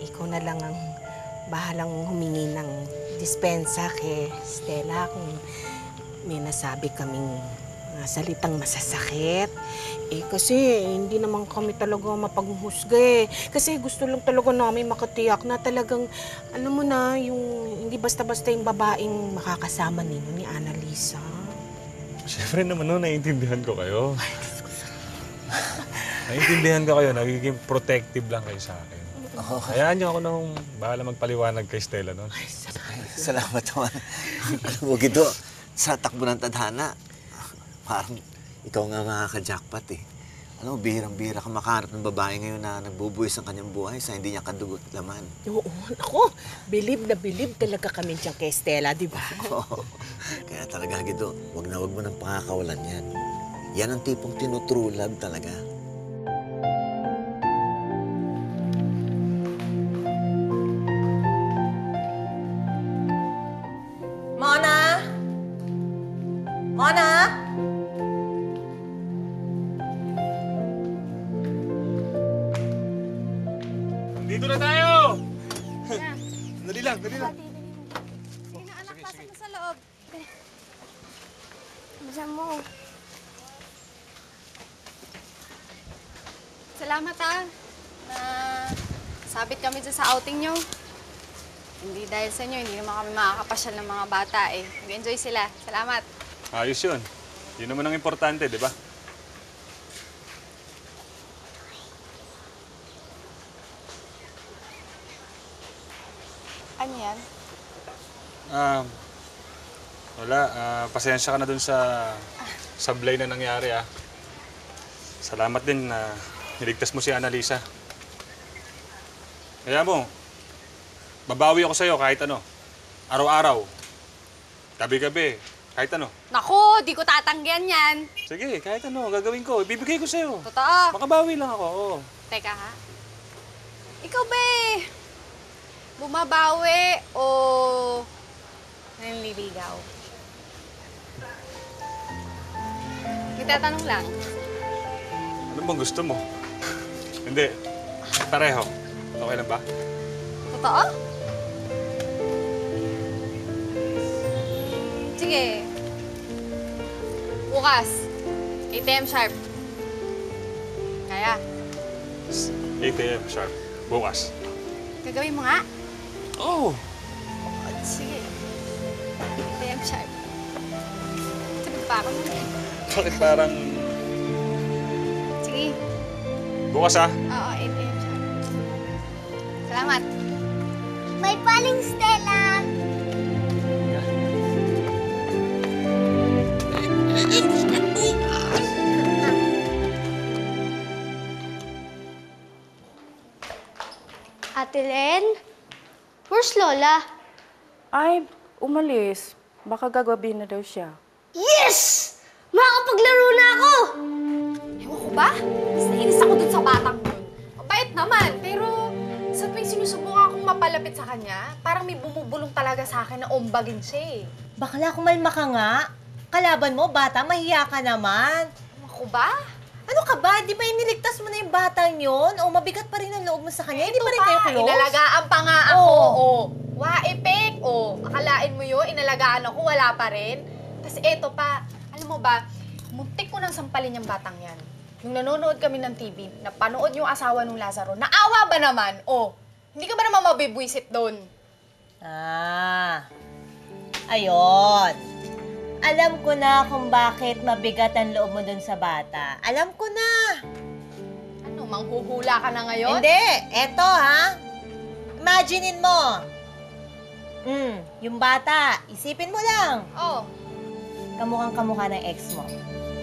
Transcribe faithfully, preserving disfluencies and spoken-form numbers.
ikaw na lang ang bahalang humingi ng dispensa kay Stella kung may nasabi kaming uh, salitang masasakit. Eh kasi hindi naman kami talaga mapaghuhusga eh. Kasi gusto lang talaga namin makatiyak na talagang, alam mo na, yung hindi basta-basta yung babaeng makakasama ninyo ni Annalisa. Siyempre naman no, naiintindihan ko kayo. Naiintindihan ko kayo, nagiging protective lang kayo sa akin. Oh. Hayaan niyo ako nung bahala magpaliwanag kay Stella noon. Ay, salamat naman. Alam mo, Gido, sa takbo ng tadhana, parang ikaw nga makaka-jackpot eh. Alam mo, bihirang-bihira ka makaharap ng babae ngayon na nagbubuwis ang kanyang buhay sa hindi niya kadugot laman. Oo, ako, bilib na bilib talaga kami dyan kay Stella, di ba? Oo. Kaya talaga, Gido, wag na wag mo nang pangakawalan yan. Yan ang tipong tinutrue love talaga. Mona? Mona? Dito na tayo! Dali lang, dali lang. Sige na anak, pasok mo sa loob. Bisa mo. Salamat ah, na sabit kami dyan sa outing nyo. Hindi dahil sa inyo, hindi naman kami makakapasyal ng mga bata eh. Nag-enjoy sila. Salamat. Ayos yun. Yun naman ang importante, di ba? Ano yan? Ah, wala. Ah, pasensya ka na dun sa sablay na nangyari, ah. Salamat din na niligtas mo si Annalisa. Kaya mo, babawi ako sa'yo kahit ano. Araw-araw. Gabi-gabi. Kahit ano. Naku, di ko tatanggihan yan. Sige, kahit ano. Gagawin ko. Ibibigay ko sa'yo. Totoo. Makabawi lang ako. Oo. Teka ha? Ikaw ba eh, bumabawi o nanliligaw? Itatanong lang. Ano bang gusto mo? Hindi. Pareho. Okay lang ba? Totoo? Sige. Bukas, eight A M sharp. Kaya, eight A M sharp. Bukas. gagawin mo nga? Oh! Sige. eight A M sharp. Sabi pa ako nun eh. Bakit parang... Sige. Bukas ah. Oo, eight A M sharp. Salamat. May paling Stella! Ate Len? Where's Lola? Ay, umalis. Baka gagabi na daw siya. Yes! Makakapaglaro na ako! Ewan ko ba? Mas nainis ako dun sa batang yun. Mabait naman, pero sa tuwing sinusubukan akong mapalapit sa kanya, parang may bumubulong talaga sa akin na ombagin siya eh. Bakla, kumalma ka nga. Kalaban mo, bata, mahiya ka naman. Ewan ko ba? Ano ka ba? Di ba iniligtas mo na yung batang yun? O mabigat pa rin ang loob mo sa kanya? Hindi pa rin kayo close? Inalagaan pa nga ako. Oo. Oh. Waipik. Oh. Akalain mo yun, inalagaan ako, wala pa rin. Tapos eto pa, alam mo ba, muntik ko nang sampalin yung batang yan. Nung nanonood kami ng T V, napanood yung asawa ng Lazaro, naawa ba naman? Oh, hindi ka ba naman mabibwisit doon? Ah, ayun. Alam ko na kung bakit mabigat ang loob mo dun sa bata. Alam ko na. Ano, manghuhula ka na ngayon? Hindi. Eto, ha? Imaginein mo. Hmm, yung bata, isipin mo lang. Oh. Kamukhang kamukha ng ex mo.